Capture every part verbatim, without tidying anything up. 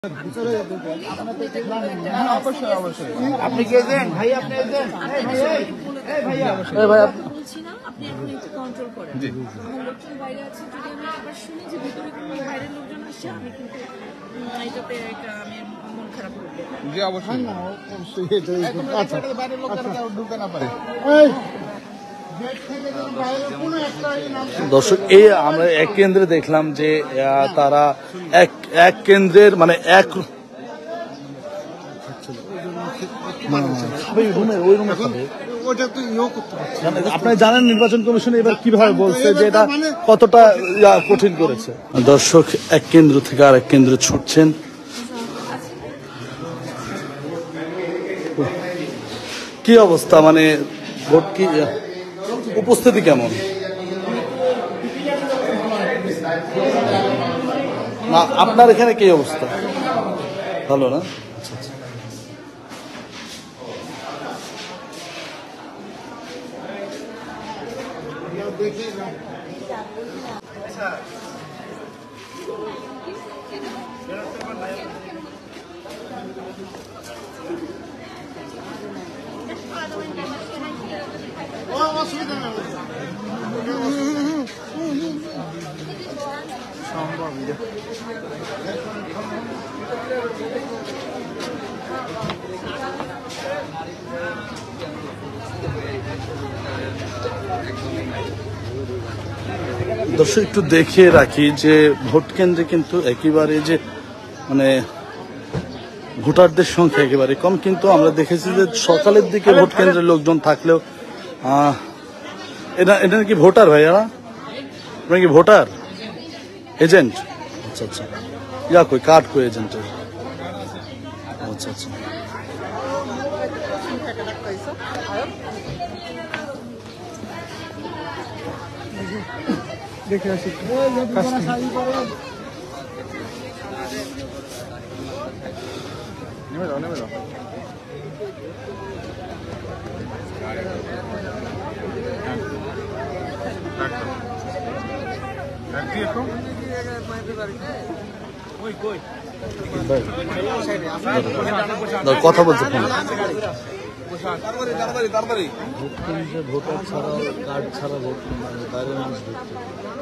অবশ্যই অবশ্যই আপনি কি এজেন্ট ভাই আপনি এজেন্ট এই ভাই এই ভাই এই ভাই বলছি না আপনি এখন একটু কন্ট্রোল করেন জি আমার লোকজন বাইরে আছে যদি আমি আবার শুনি যে ভিতরে কোনো বাইরের লোকজন আসছে আমি কিন্তু এটাতে একটা আমি মন খারাপ করব জি অবশ্যই না অবশ্যই এটা আচ্ছা বাইরের লোকজন কেউ ঢুকতে না পারে এই দর্শক এই আমরা এক কেন্দ্রে দেখলাম যে তারা এক এক কেন্দ্রের মানে এক আপনি জানেন নির্বাচন কমিশন এবার কিভাবে বলছে যে এটা কতটা কঠিন করেছে। দর্শক এক কেন্দ্র থেকে আর এক কেন্দ্রে ছুটছেন। কি অবস্থা মানে ভোট কি উপস্থিতি কেমন না আপনার এখানে কি অবস্থা ভালো না আচ্ছা আচ্ছা দর্শক একটু দেখিয়ে রাখি যে ভোট কেন্দ্রে কিন্তু একেবারে যে মানে ভোটারদের সংখ্যা একেবারে কম, কিন্তু আমরা দেখেছি যে সকালের দিকে ভোট কেন্দ্রের লোকজন থাকলেও এটা এটা কি ভোটার ভাইয়া আপনার কি ভোটার এজেন্ট আচ্ছা আচ্ছা ইয়া কই কার্ড কই এজেন্টের আচ্ছা আচ্ছা দেখে আসি নেমে যাও নেমে যাও কথা বলছে ভোটার ছাড়া কার্ড ছাড়া ভোট বাইরের মানুষ ঢুকতে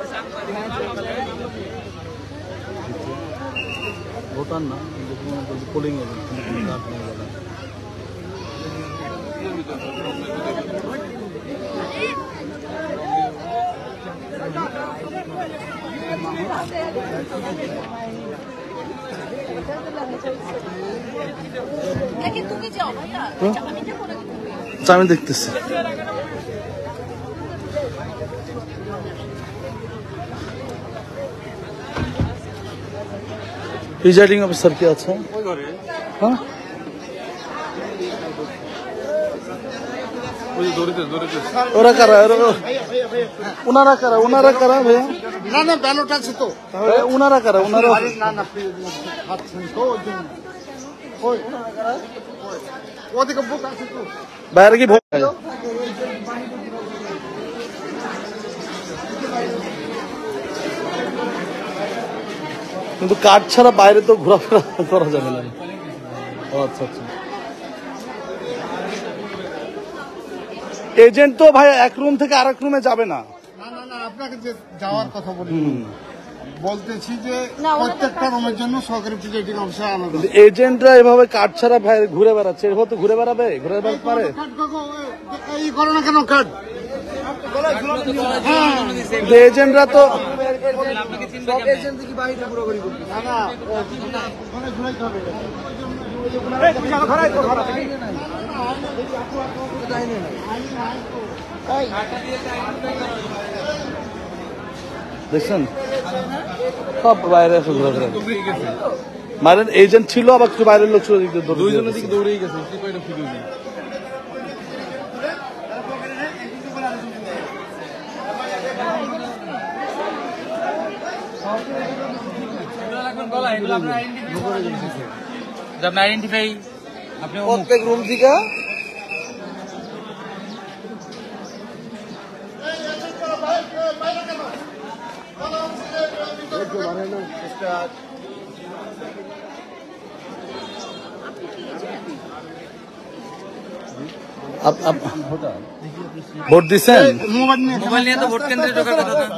ভোটার না পোলিং এজেন্ট কার্ড নিয়ে গেলাম আমি দেখতেছি প্রিজাইডিং অফিসার কি আছে হ্যাঁ ওরা কারা ওনারা কারা ওনারা কারা ভাইয়া না না ব্যালট আছে তো ওনারা কারা ওনারা না না ওদিকে বুক আছে তো বাইরে কি ভোট কিন্তু কার্ড ছাড়া বাইরে তো ঘোরাফেরা করা যাবে না আচ্ছা আচ্ছা এজেন্ট তো ভাই এক রুম থেকে আরেক রুমে যাবে না না না না আপনাকে যে যাওয়ার কথা বলি বলতেছি যে প্রত্যেকটা রুমের জন্য সরকারি প্রিজাইডিং অফিসার আলাদা এজেন্টরা এভাবে কার্ড ছাড়া ভাই ঘুরে বেড়াচ্ছে এভাবে তো ঘুরে বেড়াবে ঘুরে বেড়াতে পারে এই করে না কেন কার্ড এজেন্টরা তো না না দেখছেন সব বাইরে এসে ঘুরে ঘুরে বাইরের এজেন্ট ছিল আবার কিছু বাইরের লোক ছিল দুইজনের দিকে দৌড়েই গেছে প্রত্যেক রুম থেকে আপ- আপ- ভোট দিচ্ছেন? মোবাইল নিয়ে তো ভোট কেন্দ্রে ঢোকার কথা না।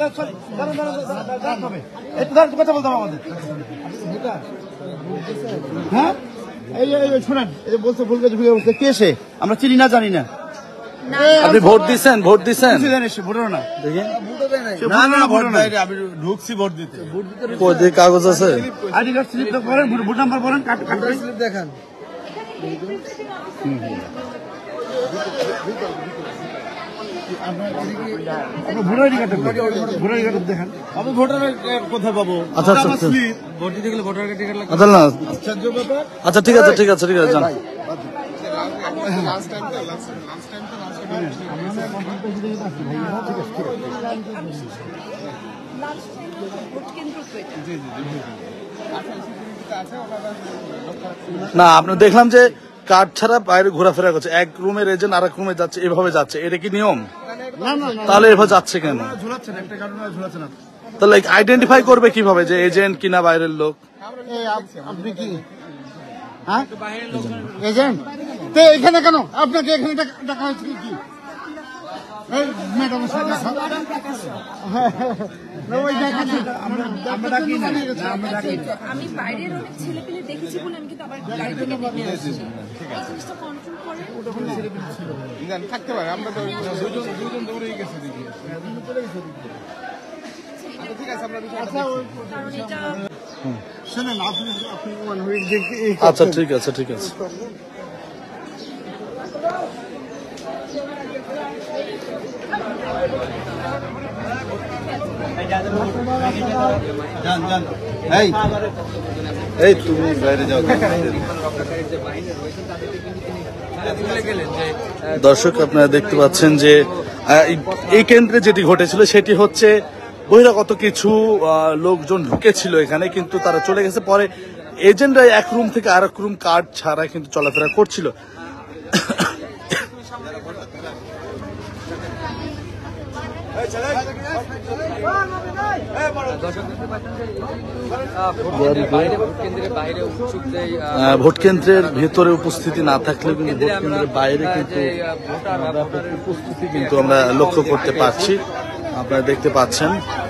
একটু দাঁড়ান, কথা বলতে হবে আমাদের। হ্যাঁ এই এই এই শোনেন, এই যে বলছে ভুল কাজ ভুল বলছে, কে সে? আমরা চিনি না জানি না। আপনি ভোট দিচ্ছেন? ভোট দিচ্ছেন? কিছু জানি সে ভোটার না। দেখি সে ভোটার না, ভোটার না। আমি ঢুকছি ভোট দিতে। কই দেখি কাগজ আছে? আইডি কার্ড স্লিপটা পড়েন, ভোট ভোট নাম্বার পড়েন, কাট কাট করে। দেখান। আপনার ভোটার আইডি কার্ডটা ভোটার আইডি কার্ড দেখান। আমি ভোটার কোথায় পাবো? আচ্ছা আচ্ছা আচ্ছা। ভোট দিতে গেলে ভোটার কার্ড লাগবে। আচ্ছা না আশ্চর্য ব্যাপার। আচ্ছা ঠিক আছে ঠিক আছে ঠিক আছে যান। ভোট কেন্দ্র তো এটা। না আপনি দেখলাম যে কার্ড ছাড়া বাইরে ঘোরাফেরা করছে, এক রুমের এজেন্ট আর এক রুমে যাচ্ছে, এভাবে যাচ্ছে, এটা কি নিয়ম? না না তাহলে এভাবে যাচ্ছে কেন? ঝুলাচ্ছেন, একটা কারণে ঝুলাচ্ছেন আপনি। তাহলে আইডেন্টিফাই করবে কিভাবে যে এজেন্ট কিনা বাইরের লোক? এই আপ- আপনি কি হ্যাঁ এজেন্ট? তো এখানে কেন আপনাকে এখানে ডাকা- ডাকা হয়েছে কি কি? এই ম্যাডাম সাথে ওই ডাকাচ্ছি। আমরা আমরা ডাকি না, আমরা ডাকি না। আমি বাইরের অনেক ছেলে পেলে দেখেছি বলে আমি কিন্তু আবার গাড়ি থেকে নেমে আসছি। এই জিনিসটা কন্ট্রোল করে থাকতে পারে, আমরা তো দুজন দুজন দৌড়েই গেছি দেখি। ঠিক আছে, আমরা কারণ এটা শোনেন, আপনি আপনি মানে ওই দেখতে আচ্ছা ঠিক আছে ঠিক আছে। যান যান। এই এই তুমি বাইরে যাও। দর্শক আপনারা দেখতে পাচ্ছেন যে আহ, এই- এই কেন্দ্রে যেটি ঘটেছিল সেটি হচ্ছে বহিরাগত কিছু আহ, লোকজন ঢুকেছিল এখানে, কিন্তু তারা চলে গেছে। পরে এজেন্টরা এক রুম থেকে আরেক রুম কার্ড ছাড়া কিন্তু চলাফেরা করছিল। আহ, ভোট কেন্দ্রের ভেতরে উপস্থিতি না থাকলেও কিন্তু ভোট কেন্দ্রের বাইরে কিন্তু ব্যাপক উপস্থিতি কিন্তু আমরা লক্ষ্য করতে পারছি, আপনারা দেখতে পাচ্ছেন।